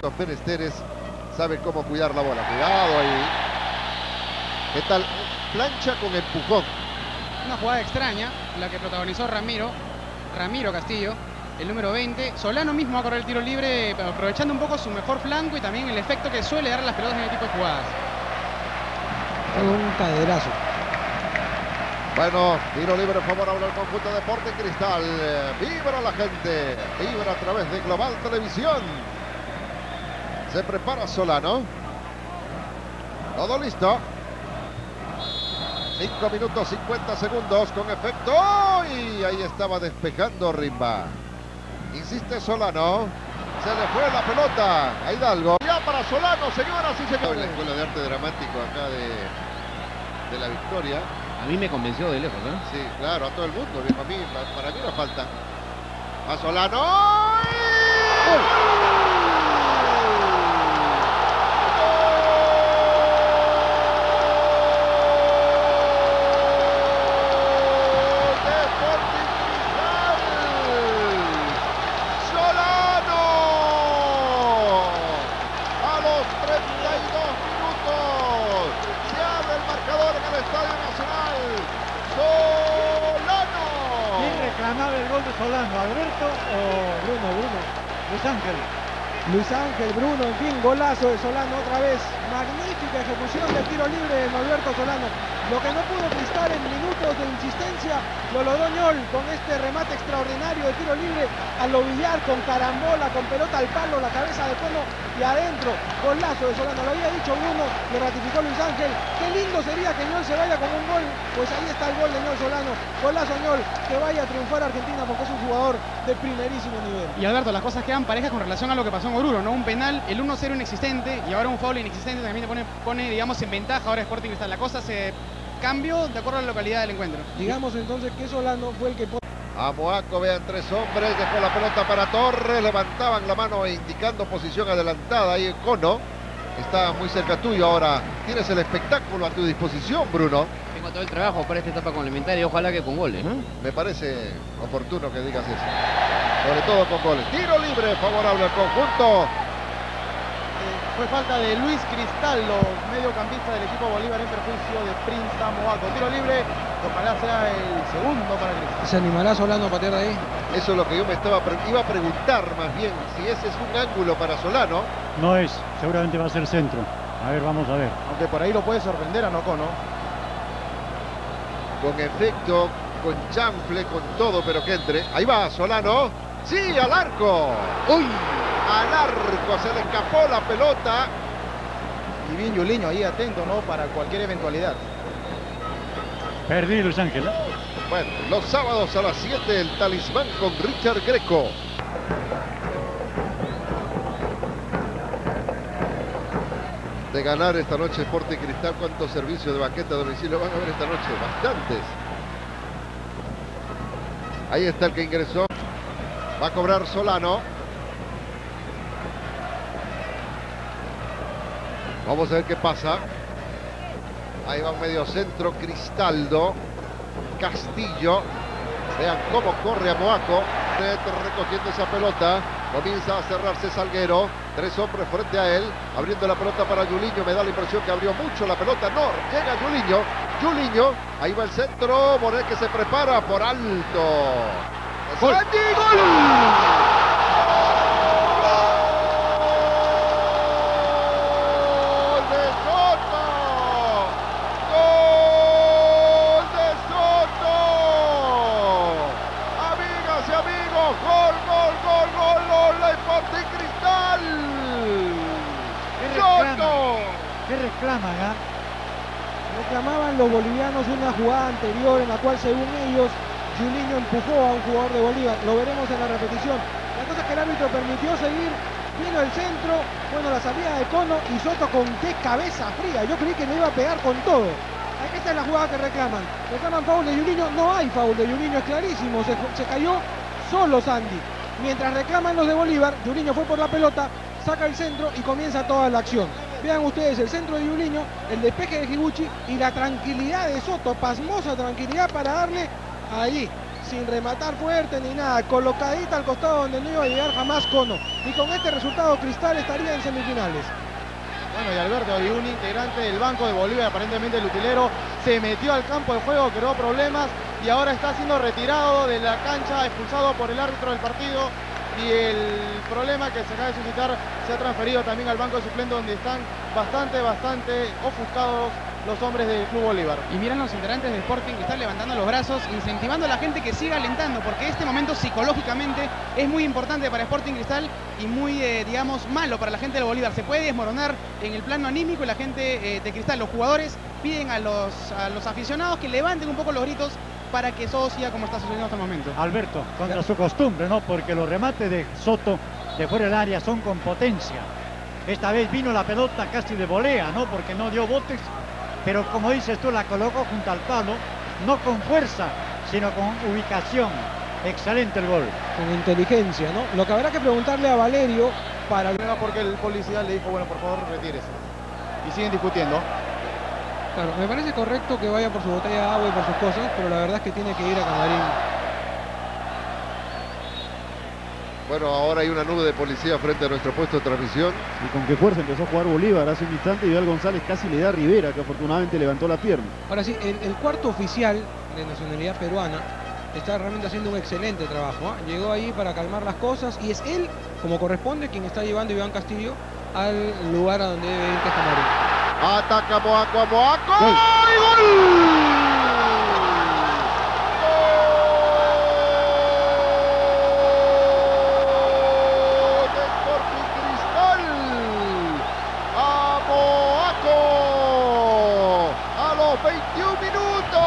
Everton Pérez sabe cómo cuidar la bola. Cuidado ahí. ¿Qué tal? Plancha con empujón. Una jugada extraña, la que protagonizó Ramiro Castillo, el número 20. Solano mismo va a correr el tiro libre, aprovechando un poco su mejor flanco y también el efecto que suele dar las pelotas en este tipo de jugadas. Un caderazo. Bueno, tiro libre favorable al conjunto de Sporting Cristal. Vibra la gente, vibra a través de Global Televisión. Se prepara Solano. Todo listo. 5 minutos 50 segundos con efecto. Y ahí estaba despejando Rimba. Insiste Solano. Se le fue la pelota a Hidalgo. Ya para Solano, señoras y señores. La Escuela de Arte Dramático acá de la Victoria. A mí me convenció de lejos, ¿eh? Sí, claro, a todo el mundo, viejo. A mí, para mí no falta. A Solano. Solano, Alberto o Bruno, Luis Ángel, Bruno, en fin, golazo de Solano otra vez. Magnífica ejecución del tiro libre de Alberto Solano. Lo que no pudo Cristal en minutos de insistencia, lo logró Ñol con este remate extraordinario de tiro libre al ovillar, con carambola, con pelota al palo, la cabeza de Cono y adentro. Golazo de Solano, lo había dicho Bruno, lo ratificó Luis Ángel. Qué lindo sería que Ñol se vaya con un gol. Pues ahí está el gol de Ñol Solano. Golazo Ñol, que vaya a triunfar Argentina porque es un jugador de primerísimo nivel. Y Alberto, las cosas quedan parejas con relación a lo que pasó en Oruro, ¿no? Un penal, el 1-0 inexistente y ahora un foul inexistente también te pone, digamos, en ventaja ahora Sporting Cristal. La cosa se cambió de acuerdo a la localidad del encuentro. Digamos entonces que Solano fue el que... A Moaco, vean, 3 hombres, dejó la pelota para Torres, levantaban la mano indicando posición adelantada. Ahí Cono está muy cerca tuyo ahora. Tienes el espectáculo a tu disposición, Bruno. Tengo todo el trabajo para esta etapa complementaria y ojalá que con goles, ¿no? Me parece oportuno que digas eso. Sobre todo con goles. Tiro libre favorable al conjunto. Fue falta de Luis Cristaldo, mediocampista del equipo Bolívar, en perjuicio de Prince Moaco. Tiro libre, ojalá sea el segundo para Cristal. ¿Se animará Solano a patear de ahí? Eso es lo que yo iba a preguntar más bien, si ese es un ángulo para Solano. No es, seguramente va a ser centro. A ver, vamos a ver. Aunque por ahí lo puede sorprender a Nocono. Con efecto, con chanfle, con todo, pero que entre. Ahí va Solano. ¡Sí, al arco! ¡Uy! Al arco, se le escapó la pelota. Y bien Yuliño ahí atento, ¿no? Para cualquier eventualidad. Perdí, Luis Ángel, ¿eh? Bueno, los sábados a las 7, el Talismán con Richard Greco. De ganar esta noche Sporting Cristal, ¿cuántos servicios de banqueta a domicilio van a haber esta noche? Bastantes. Ahí está el que ingresó. Va a cobrar Solano. Vamos a ver qué pasa. Ahí va un medio centro, Cristaldo. Castillo. Vean cómo corre a Moaco. Recogiendo esa pelota. Comienza a cerrarse Salguero. 3 hombres frente a él. Abriendo la pelota para Yuliño. Me da la impresión que abrió mucho la pelota. No, llega Yuliño. Yuliño. Ahí va el centro. Morel que se prepara por alto. ¡Gol! ¡Gol! ¿Qué reclaman, ah? Reclamaban los bolivianos una jugada anterior en la cual, según ellos, Yuliño empujó a un jugador de Bolívar. Lo veremos en la repetición. La cosa es que el árbitro permitió seguir. Vino el centro, bueno, la salida de Cono y Soto con qué cabeza fría. Yo creí que le iba a pegar con todo. Esta es la jugada que reclaman. Reclaman foul de Yuliño. No hay foul de Yuliño, es clarísimo. Se cayó solo Sandy. Mientras reclaman los de Bolívar, Yuliño fue por la pelota, saca el centro y comienza toda la acción. Vean ustedes el centro de Yuliño, el despeje de Higuchi y la tranquilidad de Soto, pasmosa tranquilidad para darle ahí. sin rematar fuerte ni nada, colocadita al costado donde no iba a llegar jamás Cono. Y con este resultado Cristal estaría en semifinales. Bueno, y Alberto, y un integrante del Banco de Bolívar, aparentemente el utilero, se metió al campo de juego, creó problemas y ahora está siendo retirado de la cancha, expulsado por el árbitro del partido. Y el problema que se acaba de suscitar se ha transferido también al banco de suplentes, donde están bastante ofuscados los hombres del Club Bolívar. Y miran los integrantes de Sporting que están levantando los brazos, incentivando a la gente que siga alentando, porque este momento psicológicamente es muy importante para Sporting Cristal y muy, digamos, malo para la gente del Bolívar. Se puede desmoronar en el plano anímico y la gente de Cristal, los jugadores piden a los aficionados que levanten un poco los gritos para que todo siga como está sucediendo hasta el momento. Alberto, contra su costumbre, ¿no? Porque los remates de Soto de fuera del área son con potencia. Esta vez vino la pelota casi de volea, ¿no? Porque no dio botes, pero como dices tú, la colocó junto al palo, no con fuerza, sino con ubicación. Excelente el gol. Con inteligencia, ¿no? Lo que habrá que preguntarle a Valerio para... Porque el policía le dijo, bueno, por favor, retírese. Y siguen discutiendo. Claro, me parece correcto que vaya por su botella de agua y por sus cosas, pero la verdad es que tiene que ir a camarín. Bueno, ahora hay una nube de policía frente a nuestro puesto de transmisión. Y con qué fuerza empezó a jugar Bolívar hace un instante y Vidal González casi le da a Rivera, que afortunadamente levantó la pierna. Ahora sí, el cuarto oficial de nacionalidad peruana está realmente haciendo un excelente trabajo, ¿eh? Llegó ahí para calmar las cosas y es él, como corresponde, quien está llevando a Iván Castillo al lugar a donde debe ir, que es camarín. Ataca Moaco a Moaco. ¡Gol! ¡Y gol! A los 21 minutos.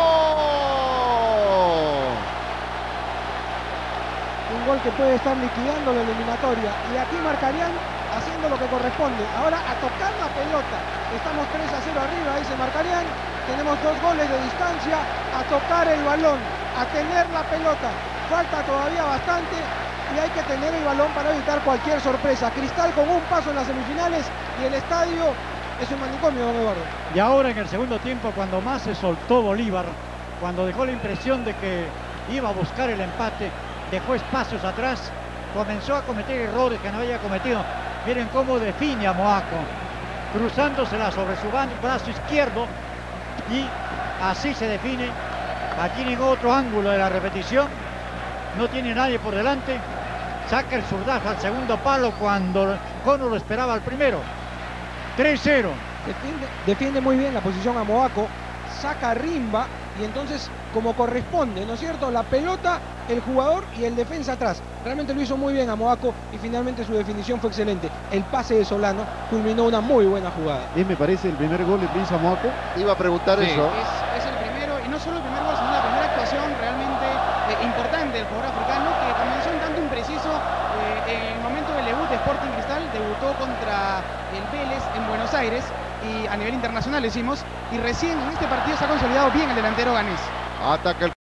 Un gol que puede estar liquidando la eliminatoria. Y aquí marcarían haciendo lo que corresponde. Ahora a tocar la pelota. Estamos 3-0 arriba, dice Marcarián. Tenemos 2 goles de distancia. A tocar el balón, a tener la pelota. Falta todavía bastante y hay que tener el balón para evitar cualquier sorpresa. Cristal con un paso en las semifinales y el estadio es un manicomio, don Eduardo. Y ahora en el segundo tiempo, cuando más se soltó Bolívar, cuando dejó la impresión de que iba a buscar el empate, dejó espacios atrás, comenzó a cometer errores que no había cometido. Miren cómo define a Moaco, cruzándosela sobre su brazo izquierdo, y así se define. Aquí en otro ángulo de la repetición, no tiene nadie por delante, saca el zurdazo al segundo palo cuando Cono lo esperaba al primero. 3-0. Defiende muy bien la posición a Moaco, saca a Rimba y entonces como corresponde, ¿no es cierto? La pelota, el jugador y el defensa atrás. Realmente lo hizo muy bien a Moaco y finalmente su definición fue excelente. El pase de Solano culminó una muy buena jugada. Me parece el primer gol de Prince Moaco. Iba a preguntar eso. Es el primero, y no solo el primer gol, sino la primera actuación realmente importante del jugador africano, que comenzó un tanto impreciso en el momento del debut de Sporting Cristal. Debutó contra el Vélez en Buenos Aires y a nivel internacional decimos, y recién en este partido se ha consolidado bien el delantero ganés. Ataca el